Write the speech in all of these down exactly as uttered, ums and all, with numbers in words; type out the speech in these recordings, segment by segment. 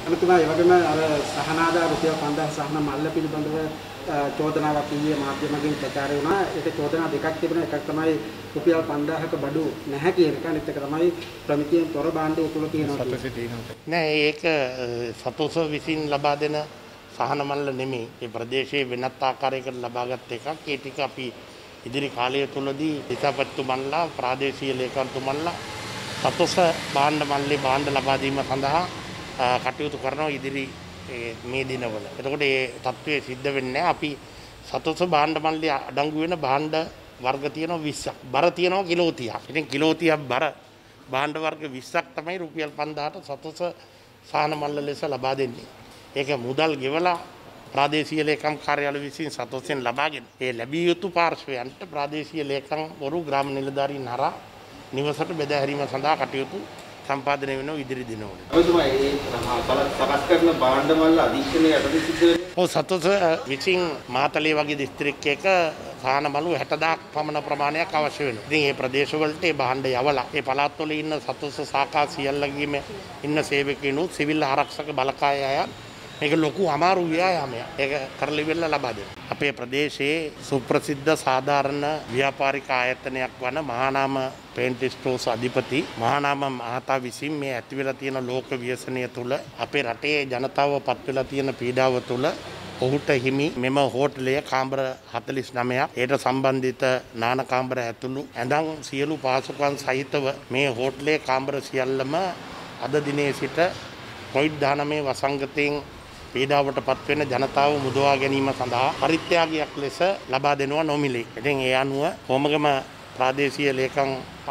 එමෙතුමා ඒ වගේම අර සහනාදා රුපියල් පන්දාස් සහන මල්ල පිළිබඳව චෝදනාවක් ඊයේ මාධ්‍යමකින් ප්‍රචාරය වුණා. ඒක චෝදනා දෙකක් තිබුණා. එකක් තමයි රුපියල් පන්දාහක බඩු නැහැ කියන එක. අනිත් එක තමයි ප්‍රමිතියෙන් තොර භාණ්ඩ උතුල තියෙනවා. නෑ ඒක සතෝස විසින් ලබා දෙන සහන මල්ල නෙමෙයි. ඒ ප්‍රදේශයේ වෙනත් ආකාරයකට ලබාගත් එකක්. ඒ ටික අපි ඉදිරි කාලය තුලදී දිසාපතිතුමන්ලා ප්‍රාදේශීය ලේකම්තුමන්ලා සතෝස භාණ්ඩ මල්ලේ භාණ්ඩ ලබා දීම සඳහා කටයුතු කරනවා ඉදිරි මේ දිනවල. එතකොට ඒ තත්ත්වය සිද්ධ වෙන්නේ අපි සතෝස භාණ්ඩ මල්ලේ අඩංගු වෙන භාණ්ඩ වර්ග තියෙනවා විස්සක්. බර තියෙනවා කිලෝ තිහක්. ඉතින් කිලෝ තිහක් බර භාණ්ඩ වර්ග විස්සක් තමයි රුපියල් පන්දාහට සතෝස සහන මල්ල ලෙස ලබා දෙන්නේ. ඒක මුදල් ගෙවලා ප්‍රාදේශීය ලේකම් කාර්යාලය විසින් සතෝසෙන් ලබාගෙන ඒ ලැබිය යුතු පාර්ශ්වයන්ට ප්‍රාදේශීය ලේකම් වරු ග්‍රාම නිලධාරීන් හරහා නිවසට බෙදා හැරීම සඳහා කටයුතු සම්පාදනය වෙනවා ඉදිරි දිනවල. ඔබතුමා මේ සකස් කරන භාණ්ඩ මල්ල අධීක්ෂණයේ යටතේ සිද්ධ වෙන්නේ? ඔව් සතෝස විසින් මාතලේ වගේ දිස්ත්‍රික්කයක සහන මලු හැටදාහක් පමණ ප්‍රමාණයක් අවශ්‍ය වෙනවා. ඉතින් මේ ප්‍රදේශවලට ඒ භාණ්ඩ යවලා ඒ පළාත්වල ඉන්න සතෝස සාකා සියල්ලගේම ඉන්න සේවකයිනුත් සිවිල් ආරක්ෂක බලකාය අය මේක ලොකු අමාරු ව්‍යායාමයක්. ඒක කරලා ඉවරලා ලබා දෙනවා. අපේ ප්‍රදේශයේ සුප්‍රසිද්ධ සාධාරණ ව්‍යාපාරික ආයතනයක් වන මහානාම පේන්ට් ස්ටෝර්ස් අධිපති මහානාම මහතා විසින් මේ ඇති වෙලා තියෙන ලෝක ව්‍යසනය තුල අපේ රටේ ජනතාව පත් වෙලා තියෙන පීඩාව තුල ඔහුට හිමි මෙම හෝටලය කාමර හතළිස් නවයක් ඒට සම්බන්ධිත නාන කාමර ඇතුළු ඇඳන් සියලු පාසුකම් සහිතව මේ හෝටලයේ කාමර සියල්ලම අද දිනේ සිට කොවිඩ් දහනවය වසංගතයෙන් පීඩාවට පත් වෙන ජනතාව මුදවා ගැනීම සඳහා පරිත්‍යාගයක් ලෙස ලබා දෙනවා නොමිලේ. ඉතින් ඒ අනුව කොමගම ප්‍රාදේශීය ලේකම්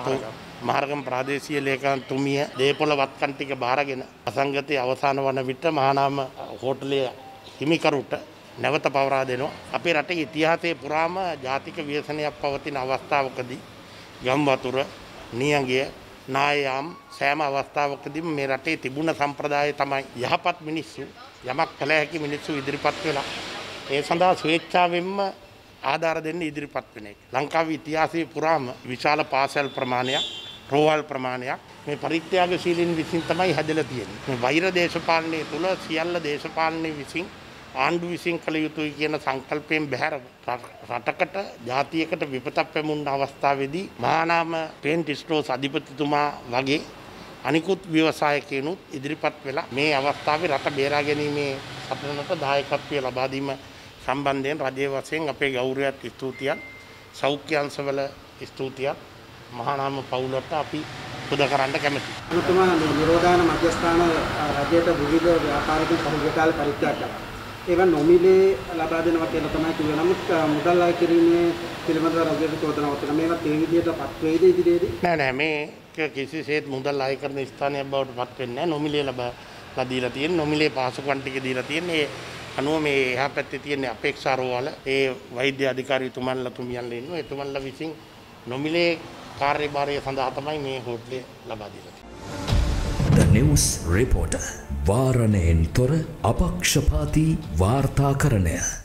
මහරගම ප්‍රාදේශීය ලේකම් තුමිය දේපොළ වත්කම් ටික බාරගෙන අසංගතයේ අවසන් වන විට මහානාම හෝටලයේ හිමිකරුට නැවත පවරා දෙනවා. අපේ රටේ ඉතිහාසයේ පුරාම ජාතික ව්‍යසනයක් පවතින අවස්ථාවකදී ගම් වතුර නියඟය නායම් සෑම අවස්ථාවකදීම මේ රටේ තිබුණ සම්ප්‍රදාය තමයි යහපත් මිනිස්සු යමක් කළ හැකි මිනිස්සු ඉදිරිපත් වෙලා ඒ සඳහා ස්වේච්ඡාවෙන්ම ආධාර දෙන්න ඉදිරිපත් වෙන එක. ලංකාවේ ඉතිහාසයේ පුරාම විශාල පාසල් ප්‍රමාණයක් රෝහල් ප්‍රමාණයක් මේ පරිත්‍යාගශීලීන් විසින් තමයි හැදලා තියෙන්නේ. මේ වෛර දේශපාලනයේ තුල සියල්ල දේශපාලනයේ විසින් ආණ්ඩු විසින් කළ යුතුයි කියන සංකල්පයෙන් බැහැර රටකට ජාතියකට විපතක් පැමුණ අවස්ථාවේදී මහානාම පේන්ට් ස්ටෝර්ස් අධිපතිතුමා වගේ අනිකුත් ව්‍යවසායකයනුත් ඉදිරිපත් වෙලා මේ අවස්ථාවේ රට බේරා ගැනීමේ සටනට දායකත්වය ලබා දීම සම්බන්ධයෙන් රජයේ වශයෙන් අපේ ගෞරවයත් ස්තුතියක් සෞඛ්‍ය අංශවල ස්තුතියක් මහානාම පවුලට අපි පුද කරන්න කැමැතියි. එමෙතුමා මේ නිරෝධාන මධ්‍යස්ථාන රජයට විවිධ ව්‍යාපාරික පහුගිය කාලේ පරිත්‍යාග කළා. ඒවා නොමිලේ ලබා දෙනවා කියලා තමයි කිව්වේ. නමුත් මුදල් අය කිරීමේ පිළිබඳව රජයට චෝදනාවක් තියෙනවා. මේවත් ඒ විදිහටපත් වෙයිද ඉදිරියේදී? නෑ නෑ මේ කිසිසේත් මුදල් අය කරන ස්ථානයක් බවට පත් වෙන්නේ නෑ. නොමිලේ ලබා දීලා තියෙන නොමිලේ පාසුකම් ටික දීලා තියෙන්නේ. අනුව මේ එහා පැත්තේ තියෙන අපේක්ෂා රෝහල ඒ වෛද්‍ය අධිකාරීතුමන්ලා තුමියන්ලා ඉන්නවා. ඒ තුමන්ලා විසින් නොමිලේ කාර්යභාරය සඳහා තමයි මේ හෝටලය ලබා දීලා තියෙන්නේ. The News Reporter වාරණයෙන් තොර අපක්ෂපාතී වාර්තාකරණය.